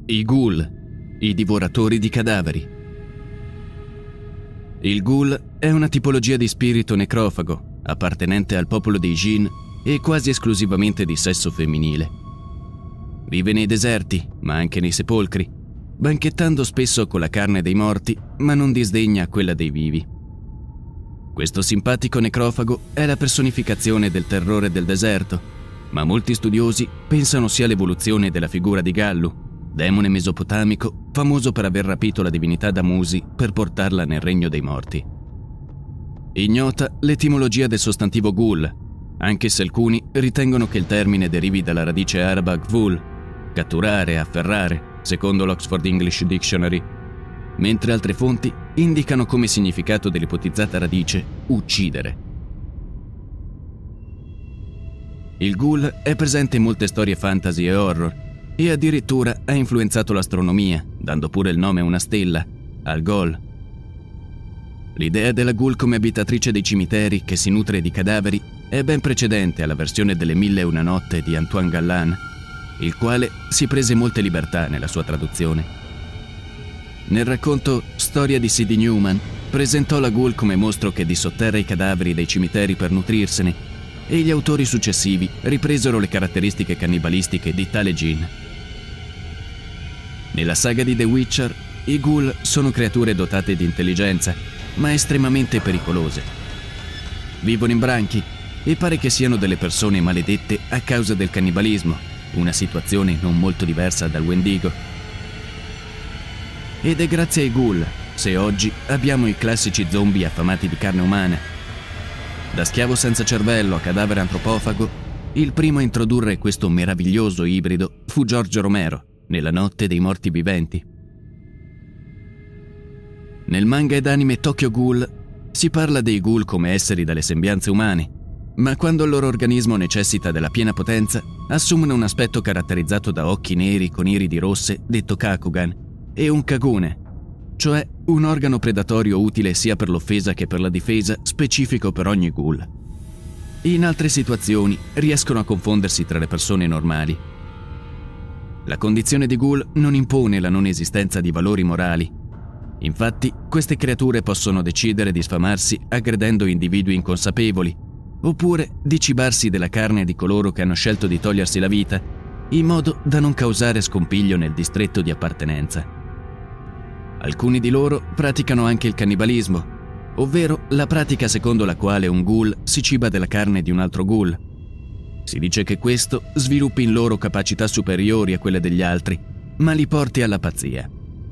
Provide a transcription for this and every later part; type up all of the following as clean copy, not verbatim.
I ghoul, i divoratori di cadaveri. Il ghoul è una tipologia di spirito necrofago, appartenente al popolo dei Jinn e quasi esclusivamente di sesso femminile. Vive nei deserti, ma anche nei sepolcri, banchettando spesso con la carne dei morti, ma non disdegna quella dei vivi. Questo simpatico necrofago è la personificazione del terrore del deserto, ma molti studiosi pensano sia l'evoluzione della figura di Gallu, demone mesopotamico famoso per aver rapito la divinità da Musi per portarla nel regno dei morti. Ignota l'etimologia del sostantivo ghoul, anche se alcuni ritengono che il termine derivi dalla radice araba gvul, catturare, afferrare, secondo l'Oxford English Dictionary, mentre altre fonti indicano come significato dell'ipotizzata radice uccidere. Il ghoul è presente in molte storie fantasy e horror e addirittura ha influenzato l'astronomia, dando pure il nome a una stella, Algol. L'idea della ghoul come abitatrice dei cimiteri che si nutre di cadaveri è ben precedente alla versione delle 1001 notte di Antoine Galland, il quale si prese molte libertà nella sua traduzione. Nel racconto Storia di Sidney Newman presentò la ghoul come mostro che dissotterra i cadaveri dei cimiteri per nutrirsene, e gli autori successivi ripresero le caratteristiche cannibalistiche di tale jinn. Nella saga di The Witcher, i ghoul sono creature dotate di intelligenza, ma estremamente pericolose. Vivono in branchi e pare che siano delle persone maledette a causa del cannibalismo, una situazione non molto diversa dal Wendigo. Ed è grazie ai ghoul se oggi abbiamo i classici zombie affamati di carne umana. Da schiavo senza cervello a cadavere antropofago, il primo a introdurre questo meraviglioso ibrido fu George Romero, nella Notte dei morti viventi. Nel manga ed anime Tokyo Ghoul si parla dei ghoul come esseri dalle sembianze umane, ma quando il loro organismo necessita della piena potenza, assumono un aspetto caratterizzato da occhi neri con iridi rosse, detto Kakugan, e un kagune, cioè un organo predatorio utile sia per l'offesa che per la difesa, specifico per ogni ghoul. In altre situazioni riescono a confondersi tra le persone normali. La condizione di ghoul non impone la non esistenza di valori morali. Infatti, queste creature possono decidere di sfamarsi aggredendo individui inconsapevoli, oppure di cibarsi della carne di coloro che hanno scelto di togliersi la vita, in modo da non causare scompiglio nel distretto di appartenenza. Alcuni di loro praticano anche il cannibalismo, ovvero la pratica secondo la quale un ghoul si ciba della carne di un altro ghoul. Si dice che questo sviluppi in loro capacità superiori a quelle degli altri, ma li porti alla pazzia.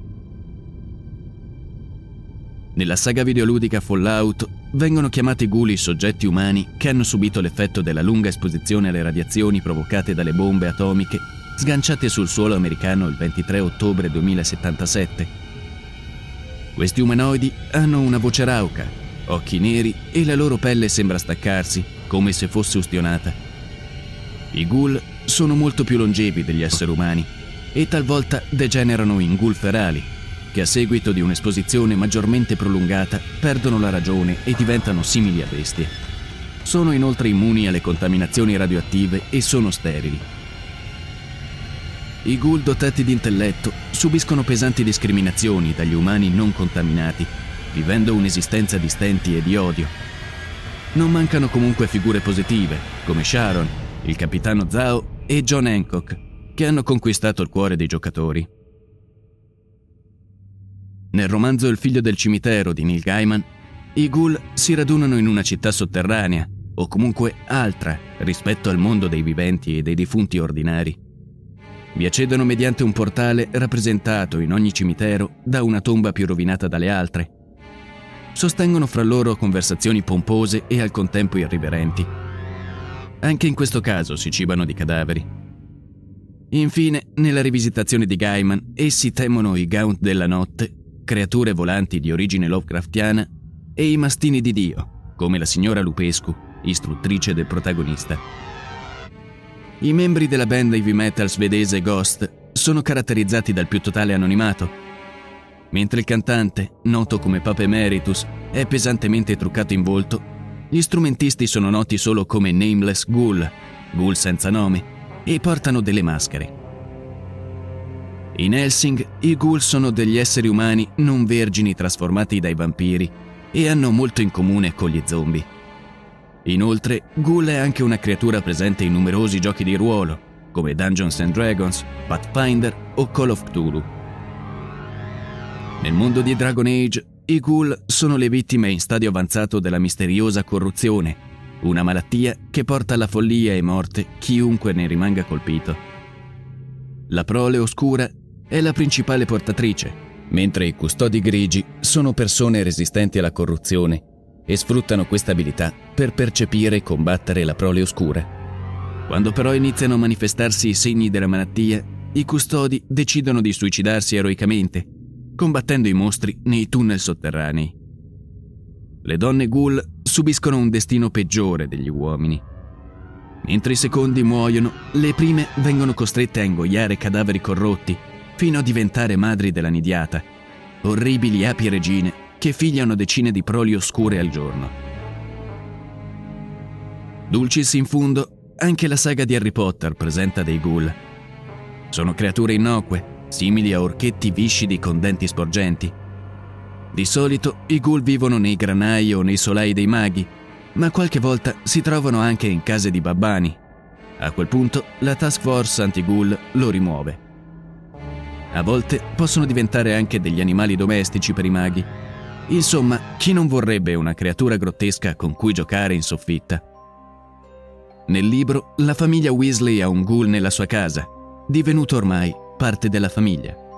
Nella saga videoludica Fallout vengono chiamati ghoul i soggetti umani che hanno subito l'effetto della lunga esposizione alle radiazioni provocate dalle bombe atomiche sganciate sul suolo americano il 23 ottobre 2077. Questi umanoidi hanno una voce rauca, occhi neri e la loro pelle sembra staccarsi, come se fosse ustionata. I ghoul sono molto più longevi degli esseri umani e talvolta degenerano in ghoul ferali, che a seguito di un'esposizione maggiormente prolungata perdono la ragione e diventano simili a bestie. Sono inoltre immuni alle contaminazioni radioattive e sono sterili. I ghoul dotati di intelletto subiscono pesanti discriminazioni dagli umani non contaminati, vivendo un'esistenza di stenti e di odio. Non mancano comunque figure positive, come Sharon, il capitano Zhao e John Hancock, che hanno conquistato il cuore dei giocatori. Nel romanzo Il figlio del cimitero di Neil Gaiman, i ghoul si radunano in una città sotterranea, o comunque altra rispetto al mondo dei viventi e dei defunti ordinari. Vi accedono mediante un portale rappresentato in ogni cimitero da una tomba più rovinata dalle altre. Sostengono fra loro conversazioni pompose e al contempo irriverenti. Anche in questo caso si cibano di cadaveri. Infine, nella rivisitazione di Gaiman, essi temono i Gaunt della notte, creature volanti di origine Lovecraftiana, e i mastini di Dio, come la signora Lupescu, istruttrice del protagonista. I membri della band heavy metal svedese Ghost sono caratterizzati dal più totale anonimato, mentre il cantante, noto come Papa Emeritus, è pesantemente truccato in volto. Gli strumentisti sono noti solo come Nameless Ghoul, ghoul senza nome, e portano delle maschere. In Hellsing, i ghoul sono degli esseri umani non vergini trasformati dai vampiri e hanno molto in comune con gli zombie. Inoltre, ghoul è anche una creatura presente in numerosi giochi di ruolo, come Dungeons & Dragons, Pathfinder o Call of Cthulhu. Nel mondo di Dragon Age, i ghoul sono le vittime in stadio avanzato della misteriosa corruzione, una malattia che porta alla follia e morte chiunque ne rimanga colpito. La prole oscura è la principale portatrice, mentre i custodi grigi sono persone resistenti alla corruzione e sfruttano questa abilità per percepire e combattere la prole oscura. Quando però iniziano a manifestarsi i segni della malattia, i custodi decidono di suicidarsi eroicamente, combattendo i mostri nei tunnel sotterranei. Le donne ghoul subiscono un destino peggiore degli uomini. Mentre i secondi muoiono, le prime vengono costrette a ingoiare cadaveri corrotti fino a diventare madri della nidiata, orribili api regine che figliano decine di proli oscure al giorno. Dulcis in fundo, anche la saga di Harry Potter presenta dei ghoul. Sono creature innocue, simili a orchetti viscidi con denti sporgenti. Di solito i ghoul vivono nei granai o nei solai dei maghi, ma qualche volta si trovano anche in case di babbani. A quel punto la Task Force Anti-Ghoul lo rimuove. A volte possono diventare anche degli animali domestici per i maghi. Insomma, chi non vorrebbe una creatura grottesca con cui giocare in soffitta? Nel libro, la famiglia Weasley ha un ghoul nella sua casa, divenuto ormai parte della famiglia.